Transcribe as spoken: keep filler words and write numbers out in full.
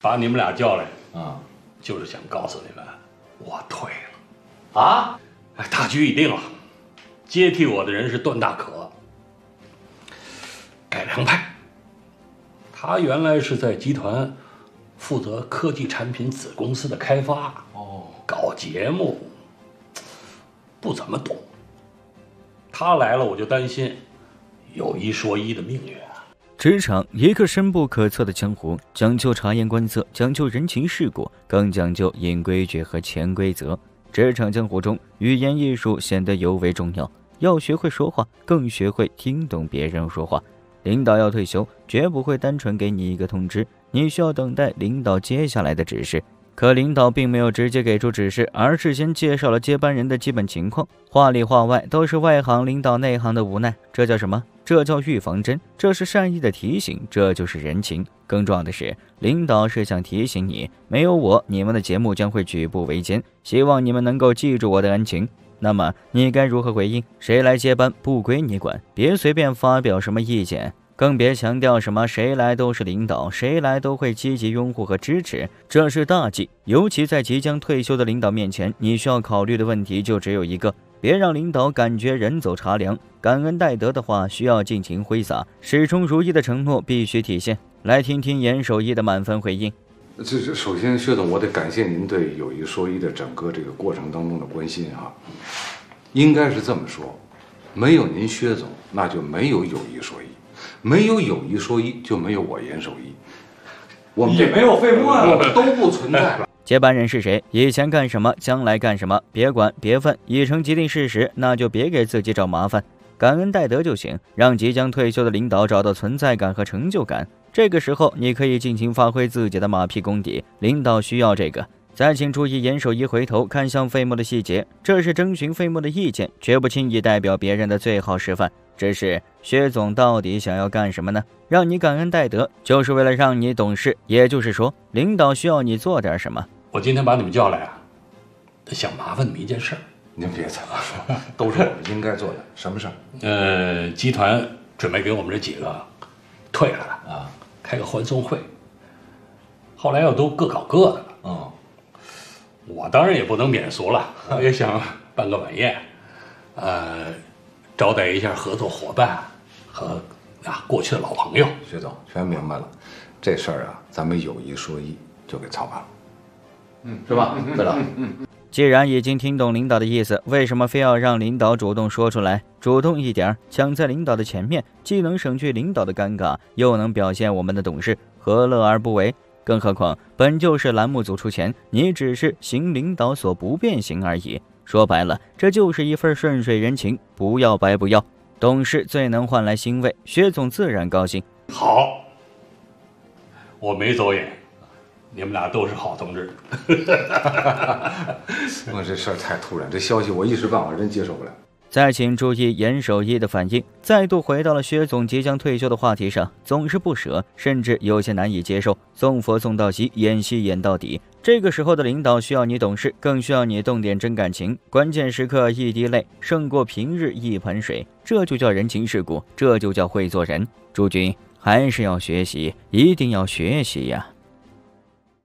把你们俩叫来啊， 就是想告诉你们，我退了。啊？ 哎，大局已定了，接替我的人是段大可，改良派。他原来是在集团负责科技产品子公司的开发， 哦， 搞节目不怎么懂。他来了，我就担心有一说一的命运。 职场一个深不可测的江湖，讲究察言观色，讲究人情世故，更讲究隐规矩和潜规则。职场江湖中，语言艺术显得尤为重要，要学会说话，更学会听懂别人说话。领导要退休，绝不会单纯给你一个通知，你需要等待领导接下来的指示。可领导并没有直接给出指示，而是先介绍了接班人的基本情况，话里话外都是外行领导内行的无奈。这叫什么？这叫预防针，这是善意的提醒，这就是人情。更重要的是，领导是想提醒你，没有我，你们的节目将会举步维艰，希望你们能够记住我的恩情。那么你该如何回应？谁来接班不归你管，别随便发表什么意见，更别强调什么谁来都是领导，谁来都会积极拥护和支持，这是大忌。尤其在即将退休的领导面前，你需要考虑的问题就只有一个，别让领导感觉人走茶凉。感恩戴德的话需要尽情挥洒，始终如一的承诺必须体现。来听听严守一的满分回应。 这这，首先薛总，我得感谢您对有一说一的整个这个过程当中的关心啊。应该是这么说，没有您薛总，那就没有有一说一，没有有一说一，就没有我严守一，我们也没有废话， 我们都不存在了。 接班人是谁？以前干什么？将来干什么？别管，别问，已成既定事实，那就别给自己找麻烦。感恩戴德就行，让即将退休的领导找到存在感和成就感。这个时候，你可以尽情发挥自己的马屁功底，领导需要这个。再请注意，严守一回头看向费穆的细节，这是征询费穆的意见，绝不轻易代表别人的最好示范。只是薛总到底想要干什么呢？让你感恩戴德，就是为了让你懂事，也就是说，领导需要你做点什么。 我今天把你们叫来啊，想麻烦你们一件事儿。 您别这么说，都是我们应该做的。什么事儿？ 呃，集团准备给我们这几个退了的啊，开个欢送会。后来又都各搞各的了。 嗯， 我当然也不能免俗了，我也想办个晚宴，呃，招待一下合作伙伴和啊过去的老朋友。 薛总，全明白了。这事儿啊，咱们有一说一，就给操办了。嗯，是吧，对了。嗯。 既然已经听懂领导的意思，为什么非要让领导主动说出来？主动一点，抢在领导的前面，既能省去领导的尴尬，又能表现我们的懂事，何乐而不为？更何况本就是栏目组出钱，你只是行领导所不便行而已。说白了，这就是一份顺水人情，不要白不要。懂事最能换来欣慰，薛总自然高兴。 好，我没走眼。你们俩都是好同志。 我这事儿太突然，这消息我一时半会儿真接受不了。 再请注意严守一的反应，再度回到了薛总即将退休的话题上，总是不舍，甚至有些难以接受，送佛送到西，演戏演到底。这个时候的领导需要你懂事，更需要你动点真感情，关键时刻一滴泪胜过平日一盆水，这就叫人情世故，这就叫会做人。诸君还是要学习，一定要学习呀。